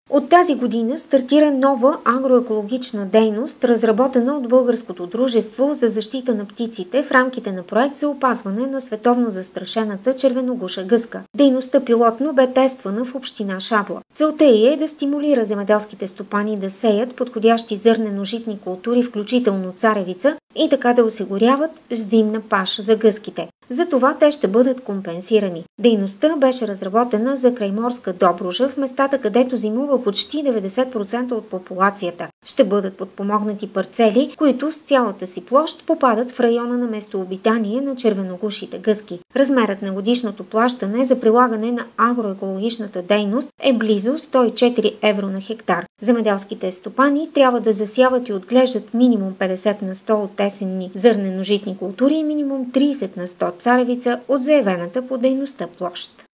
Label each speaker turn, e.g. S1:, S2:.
S1: От тази година стартира нова агроекологична дейност, разработена от Българското дружество за защита на птиците в рамките на проект за опазване на световно застрашената червеногуша гъска. Дейността пилотно бе тествана в община Шабла. Целта е да стимулира земеделските стопани да сеят подходящи зърнено-житни култури, включително царевица, и така да осигуряват зимна паша за гъските. За това те ще бъдат компенсирани. Дейността беше разработена за крайморска Добруджа, в местата, където зимува почти 90% от популацията. Ще бъдат подпомогнати парцели, които с цялата си площ попадат в района на местообитание на червеногушите гъски. Размерът на годишното плащане за прилагане на агроекологичната дейност е близо 104 евро на хектар. Земеделските стопани трябва да засяват и отглеждат минимум 50 на 100 от есенни зърнено-житни култури и минимум 30 на 100 царевица от заявената по дейността площ.